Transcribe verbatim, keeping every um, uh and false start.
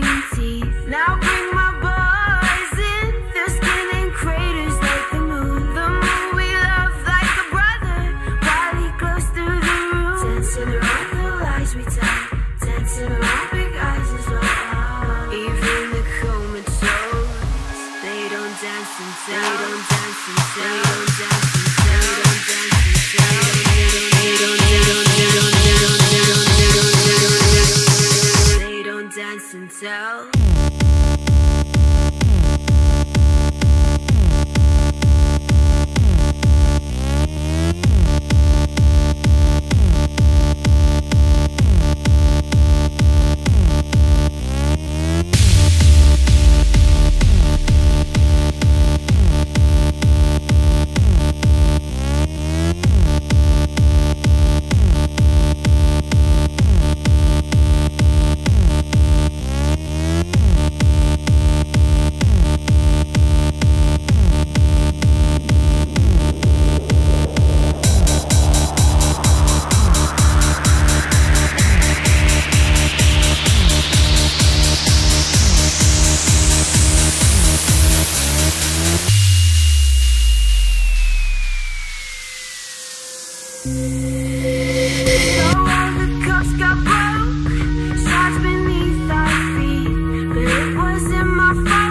green teeth. Now bring my boys in, their skin in craters like the moon. The moon we love like a brother, while he glows through the room. Dancing around the lies we tell, dancing around big eyes as well. Even the comatose, they don't dance and tell, they don't dance and tell, they don't dance and tell, they don't dance and tell, they don't, they don't, they don't, they don't, they don't, they don't, they don't dance and tell. So all the cups got broke, shards beneath our feet, but it wasn't my fault.